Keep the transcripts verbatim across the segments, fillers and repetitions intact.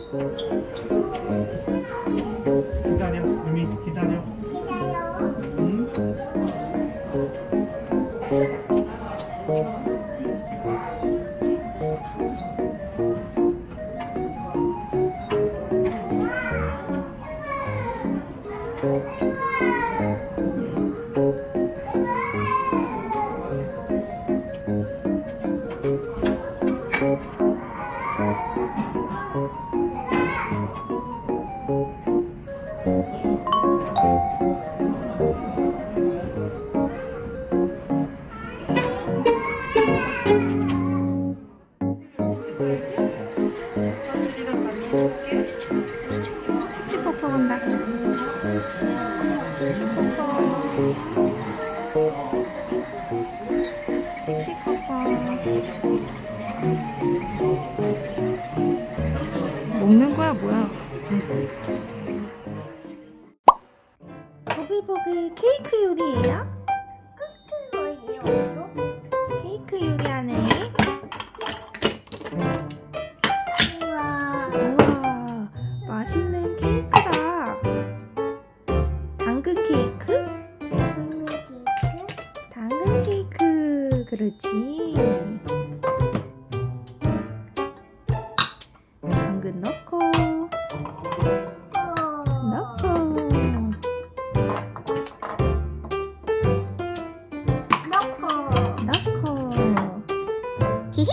기다려, 유미 기다려. 응? 칙칙폭폭 온다. 먹는 거야 뭐야? 보글보글 케이크 요리예요? 케이크 요리하네. 우와. 우와, 맛있는 케이크다. 당근 케이크? 당근 케이크, 그렇지. 당근 넣고 넣고 넣고 넣고 히히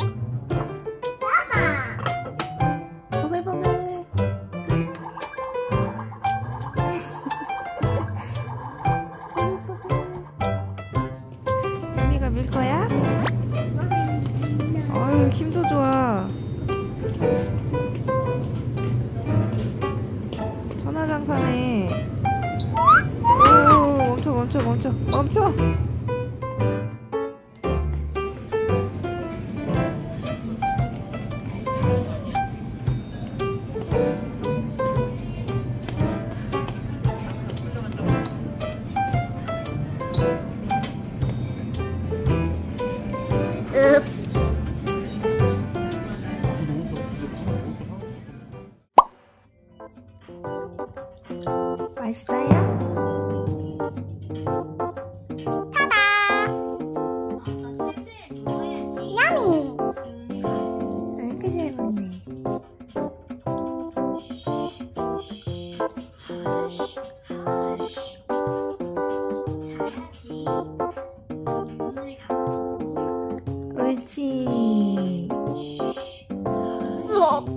따가 보글보글. 유미가 밀 거야? 어휴, 힘도 좋아. 천하장사네. 오, 멈춰 멈춰 멈춰 멈춰. 읍스. 맛있어요? 타다. 야미. 아이고 잘 먹네. 옳지. 우와.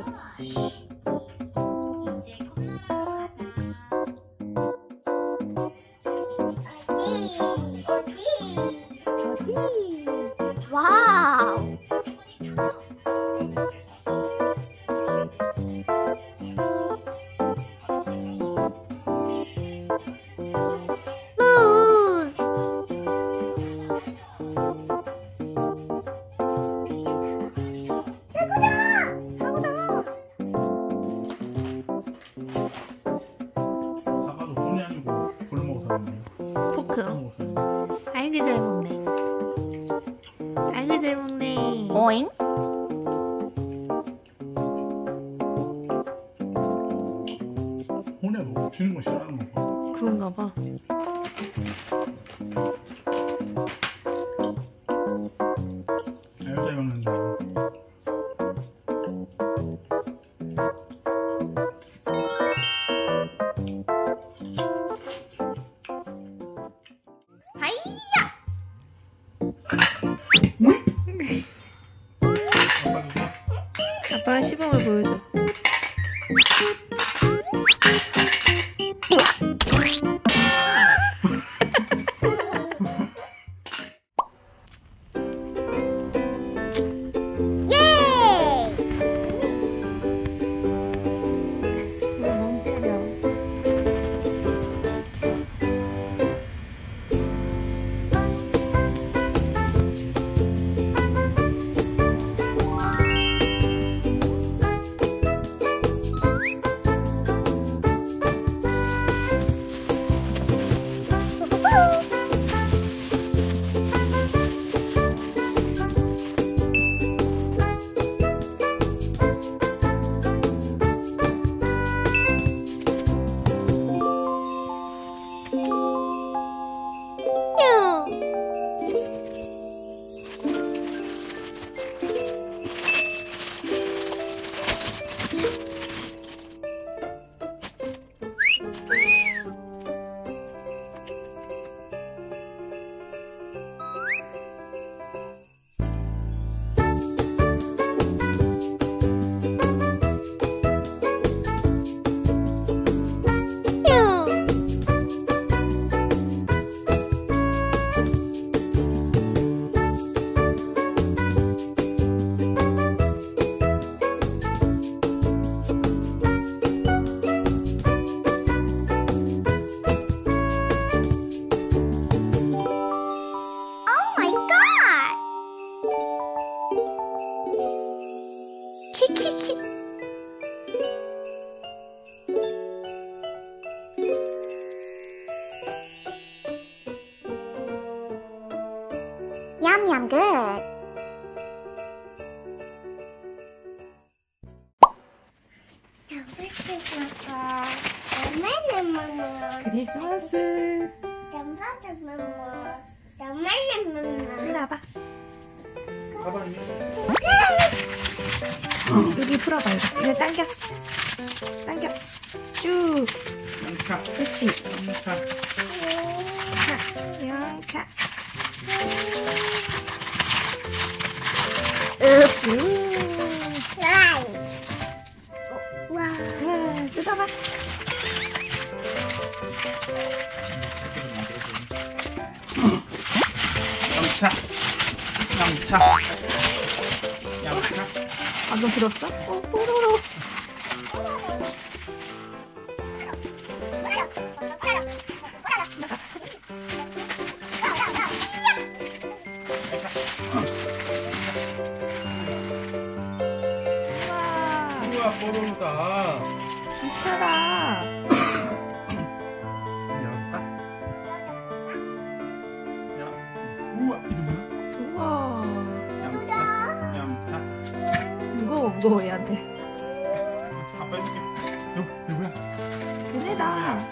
어디? 와우. 무스. 사과도 손이 아니고 골목 사네. 포크. 아이고 잘 먹네. 아이고 잘 먹네. 오잉? 혼에 뭐 주는 거 싫어하는 거 봐. 그런가 봐. 아유 잘 먹는다. 하이야. 아빠 이거 아빠가 시범을 보여줘. 예. 멍 때려. Yum yum good. 크리스마스. 일로 와봐. 가봐 이미. 여기 풀어봐 이거. 이거 당겨. 당겨. 쭉. 영차. 그렇지. 영차. 자, 영차. 우. 와. 우와, 뜯어봐. 영차. 영차. 영차. 방금 들었어? 어, 뽀로로. 우와, 우와 뽀로로다. 기차다. 열었다. 야. 우와 이거 뭐야? 우와. 영차. 영차. 무거워, 무거워, 얘한테. 아빠 해줄게. 이거 이거 뭐야? 그네다.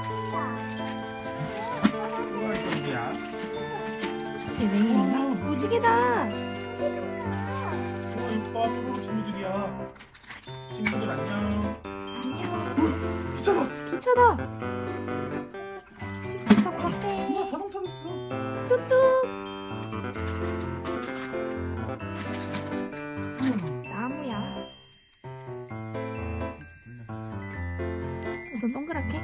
우와 이거 뭐야? 개맹인가? 무지개다. 우와 이거 봐 뽀로로 친구들이야. 친구들 안녕. 안녕. 기차다. 기차다. 칙칙박박. 우와 자동차도 있어. 뚝뚝. 나무야. 너 동그랗게?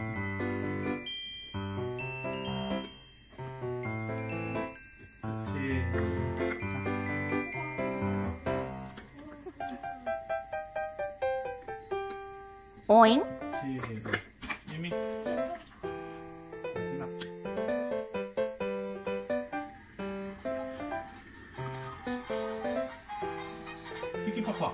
오잉? 유미. 틱틱파파.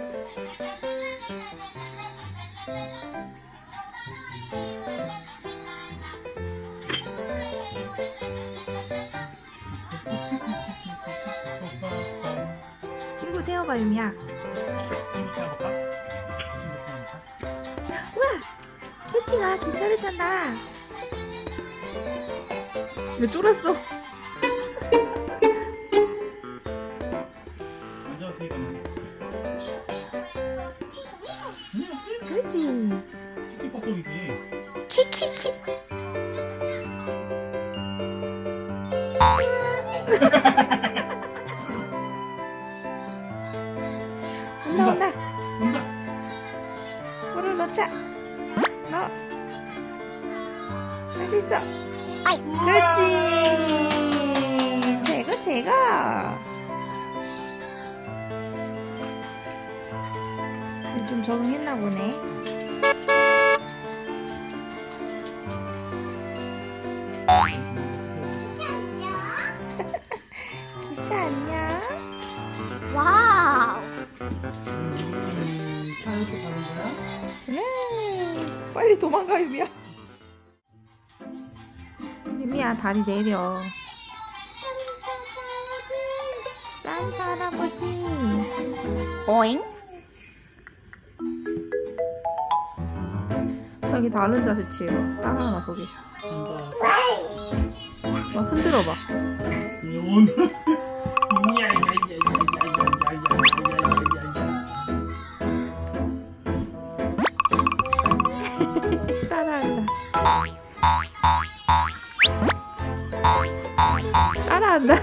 친구 태워봐, 유미야. 친구 타볼까? 친구 타볼까? 우와! 패티가 기차를 탄다. 왜 쫄았어? 완전 어떻게 가는? 그렇지. 틱틱파파이지. 키키키. 온다, 온다. 온다. 물을 넣자. 넣어. 할 수 있어. 그렇지. 제거, 제거. 이제 좀 적응했나 보네. 기차 안녕. 와우. 음, 자연스럽게 가는 거야? 그래. 빨리 도망가, 유미야. 유미야, 다리 내려. 산타 할아버지. 오잉? 저기 다른 자세 취해봐. 따라하나 보게. 온다. 막 흔들어봐. 온다. 따라한다. 따라한다.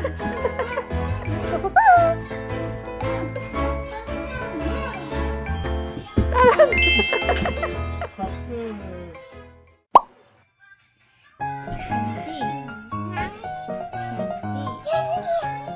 지. 지.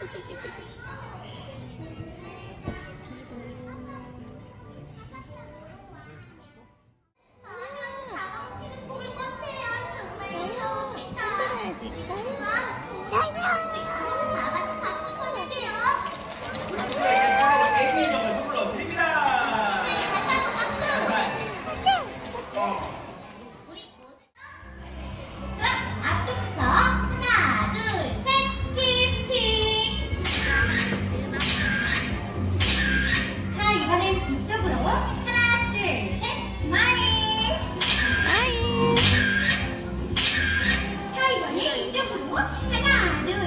하나, 둘,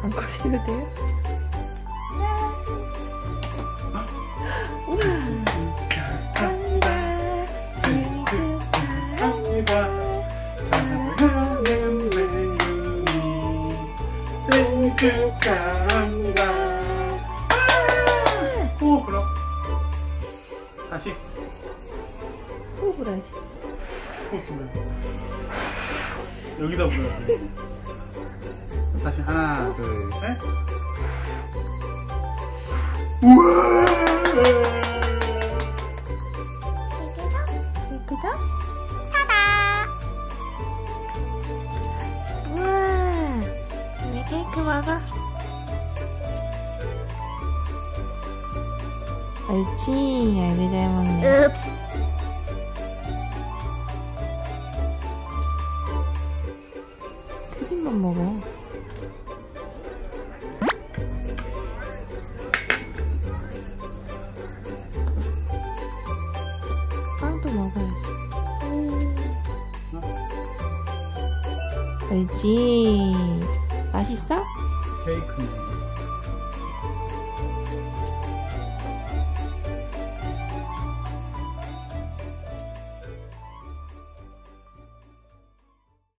마음껏 해도 돼요? 우와. 축하합니다. 생일 축하합니다. 사랑하는 맹윤이 생일 축하합니다. 오 불어. 다시. 호흡을 하지. 오 불어. 여기다 불어야지. 다시 하나 둘 셋. 우와. 그죠? 타다. 우와. 이제 케이크 먹어. 옳지. 아이고 잘 먹네. Oops. 크림만 먹어. 빵도 먹어야지. 옳지. 맛있어? 케이크.